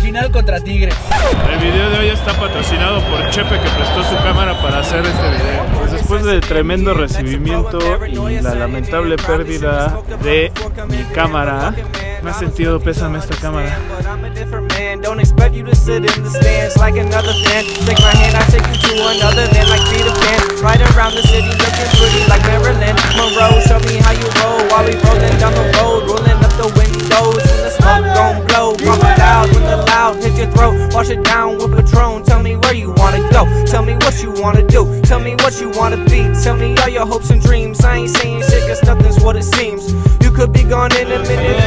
final contra Tigres. El video de hoy está patrocinado por Chepe, que prestó su cámara para hacer este video. Pues después del tremendo recibimiento y la lamentable pérdida de mi cámara, me ha sentido pésame esta cámara. Don't expect you to sit in the stands like another fan. Take my hand, I take you to another land like Peter Pan. Right around the city looking pretty like Marilyn Monroe. Show me how you roll while we rolling down the road. Rolling up the windows when the smoke gon' blow. Pump it out when the loud hit your throat. Wash it down with Patron. Tell me where you wanna go. Tell me what you wanna do. Tell me what you wanna be. Tell me all your hopes and dreams. I ain't saying shit cause nothing's what it seems. You could be gone in a minute.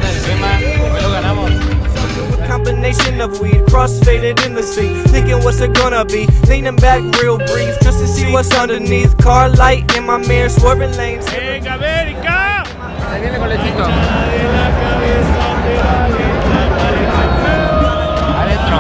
Combination of weed, cross-faded in the sea. Thinking what's it gonna be. Leaning back real brief just to see what's underneath. Car light in my mirror, swerving lanes. ¡Venga, América! Ahí viene golecito. Adentro.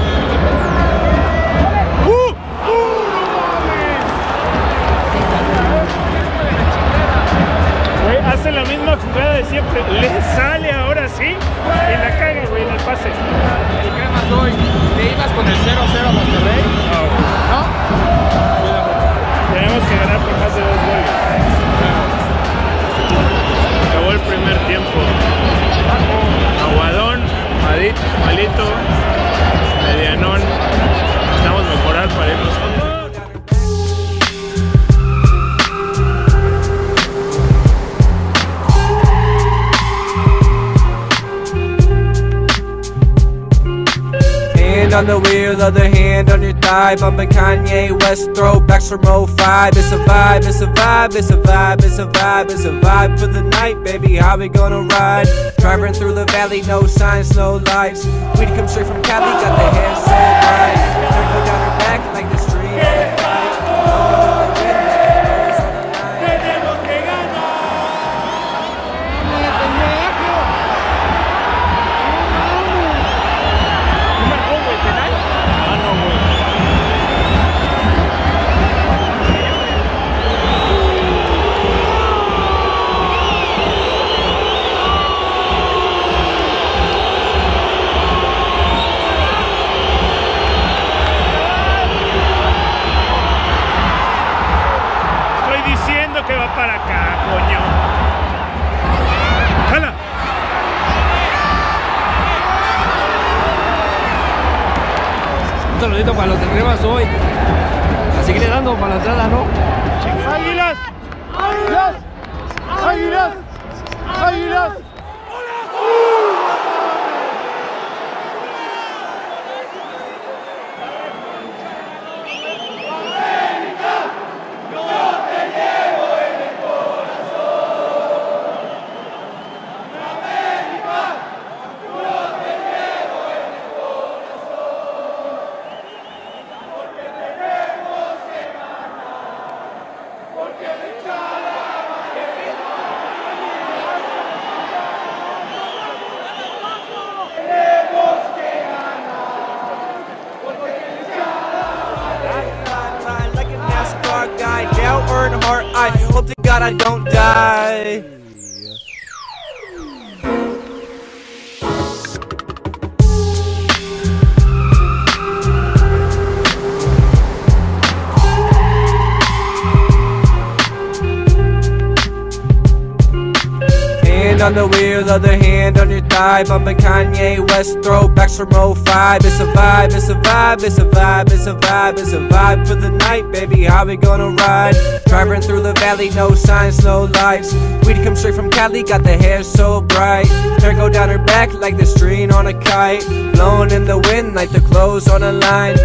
Güey, hace la misma jugada de siempre. Le sale ahora sí y la caga, güey, en el pase. ¿Y qué más doy? ¿Te ibas con el 0-0 a Monterrey? ¿No? Tenemos que ganar por más de 2 goles. Acabó el primer tiempo. Aguadón, malito, medianón. Necesitamos mejorar para irnos con todo. On the wheel, other hand on your thigh, bumping Kanye West throwbacks from 05. It's a vibe, it's a vibe, it's a vibe, it's a vibe, it's a vibe for the night, baby. How we gonna ride? Driving through the valley, no signs, no lights. We come straight from Cali, got the hair so bright. Go down her back like the street. Que va para acá, coño. ¡Jala! Un saludito para los de Rivas hoy. A seguirle dando para la entrada, ¿no? ¡Águilas! ¡Águilas! ¡Águilas! ¡Águilas! I hope to God I don't die. Hand on the wheel, other hand on your thigh, bumping Kanye West throwbacks from 05. It's a vibe, it's a vibe, it's a vibe, it's a vibe, it's a vibe for the night, baby. How we gonna ride? Driving through the valley, no signs, no lights. We'd come straight from Cali, got the hair so bright. Hair go down her back like the string on a kite, blowing in the wind like the clothes on a line.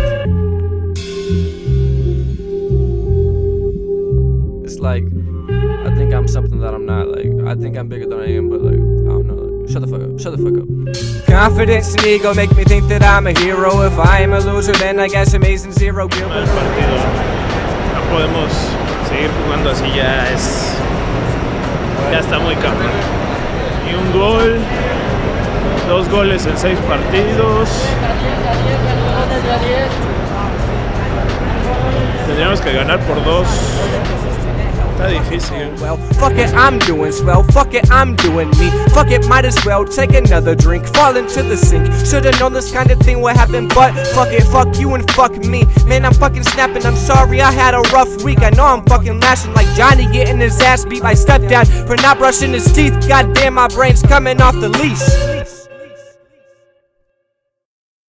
It's like, I think I'm something that I'm not. Like, I think I'm bigger than I am, but like, I don't know. Like, shut the fuck up. Shut the fuck up. Confidence and ego make me think that I'm a hero. If I am a loser, then I guess amazing zero. Mal partido. No podemos seguir jugando así, ya está muy cabrón. Y un gol, 2 goles en 6 partidos. Tendríamos que ganar por 2, Está difícil. Well, fuck it, I'm doing swell. Fuck it, I'm doing me. Fuck it, might as well take another drink. Fall into the sink. Should've known this kind of thing would happen, but fuck it, fuck you and fuck me. Man, I'm fucking snapping. I'm sorry, I had a rough week. I know I'm fucking lashing like Johnny getting his ass beat by stepdad for not brushing his teeth. Goddamn, my brain's coming off the leash.